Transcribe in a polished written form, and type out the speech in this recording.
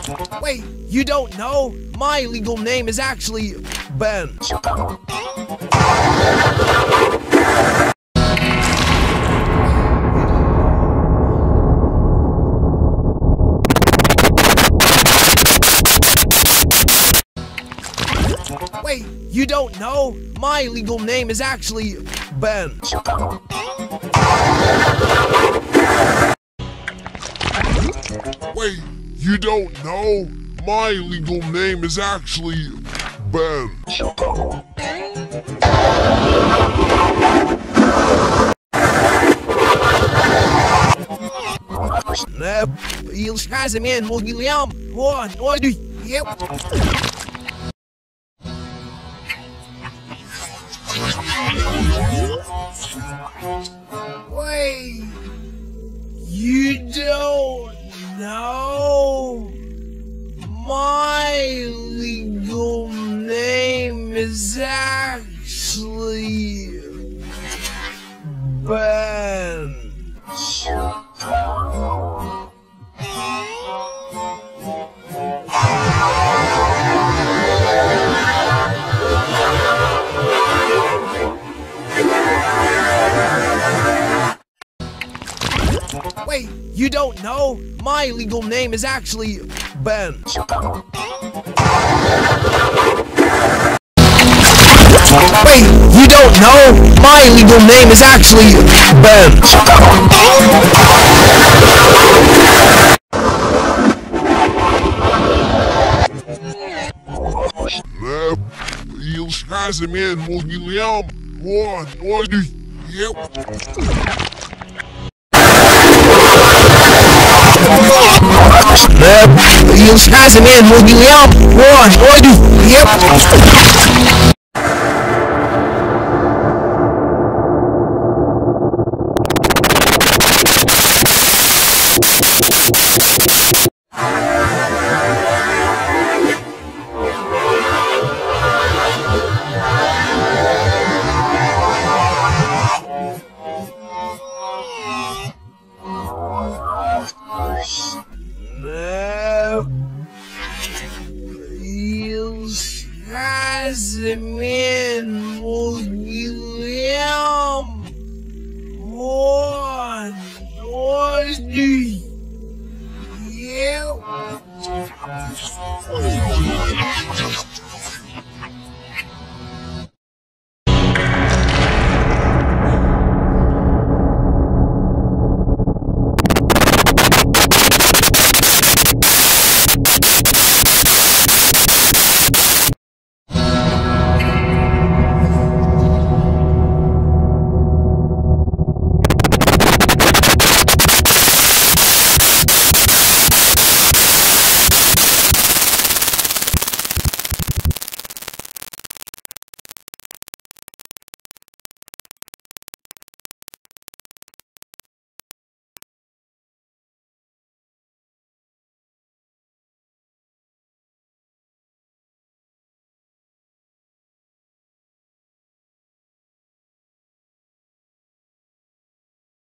Wait, you don't know? My legal name is actually Ben. Wait, you don't know? My legal name is actually Ben. Wait, you don't know? My legal name is actually Ben. Eles casamento, o Guilherme, olha, Wait, you don't know? My legal name is actually Ben. Wait, you don't know? My legal name is actually Ben. Wait, you don't know? My legal name is actually Ben. Eles casamento, o Guilherme, olha, Eles casamento, o Guilherme, olha, Eles casamento, o Guilherme, olha,